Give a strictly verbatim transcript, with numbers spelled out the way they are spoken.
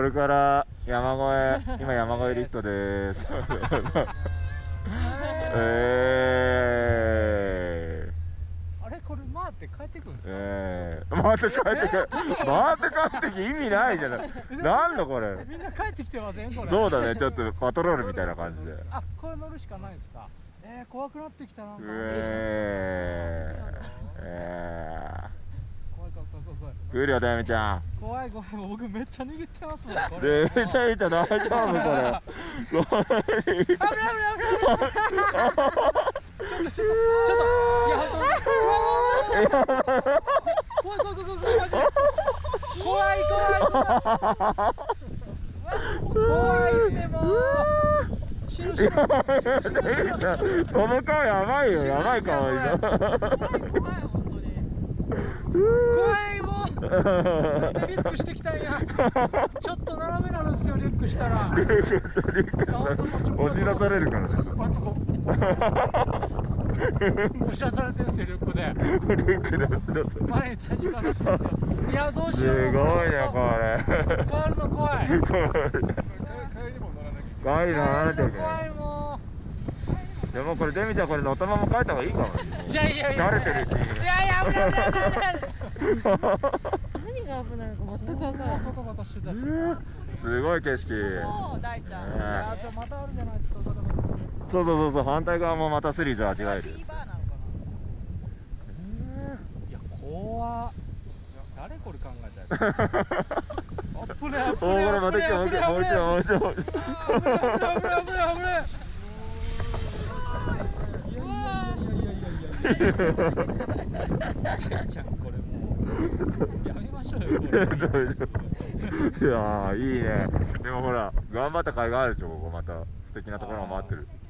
れから山越え、今山越えリフトです。えー、あれこれ回って帰ってくるんですか？ えー、回って帰ってく回って帰ってき意味ないじゃない。なんだこれ。 みんな帰ってきてませんこれ。 そうだね、ちょっとパトロールみたいな感じで。 あ、これ乗るしかないですか？えー、怖くなってきたな。 えー、えー怖い怖い怖い怖い。 来るよ、たやみちゃん。 怖い怖い、僕めっちゃ逃げてますもん。これめちゃめちゃ大丈夫これ。 危ない危ない危ない危ない。ちょっとちょっとちょっと、いや本当に怖い怖い怖い怖い怖い怖いマジで怖い怖い怖いでも死ぬ死ぬ死ぬ死ぬ死ぬ。 その顔やばいよ、やばい顔でしょ。 怖い怖い本当に怖いもう。リュックしてきたんや。ちょっと斜めなるんですよ、リュックしたら。 リュック押し出されるからね。 押し出されてるんですよ、リュックで。 リュックで押し出される。 前に体重かかってるんですよ。いや、どうしよう。 すごいね、これ。 変わるの怖い。 帰り乗らなきゃいけない。 怖いもう。でもこれデミちゃんこれ乗ったまま帰った方がいいかも。 いやいやいや。 慣れてるうちに。 いやいや危ない危ない危ない。 何が危ないのか全く分からない。 バタバタしてたし。 すごい景色。 そう大ちゃん。 いやじゃまたあるじゃないですか。 そうそうそうそう、反対側もまたスリル味わえる。 いや怖っ。誰これ考えたやつ。あっぶねあっぶね。 おお、これまた来てもう一度もう一度もう一度。 危ない危ない危ない危ない。大ちゃんこれもうやめましょうよ。これいやーいいね。でもほら頑張った甲斐があるでしょ。ここまた素敵なところが待ってる。